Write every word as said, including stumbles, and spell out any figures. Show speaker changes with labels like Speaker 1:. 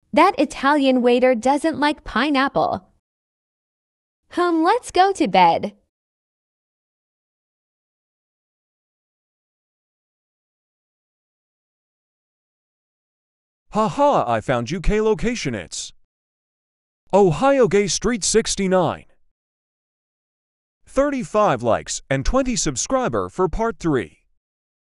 Speaker 1: That Italian waiter doesn't like pineapple. Um, let's go to bed.
Speaker 2: Haha, I found U K location. It's Ohio Gay Street sixty-nine. thirty-five likes and twenty subscriber for part three.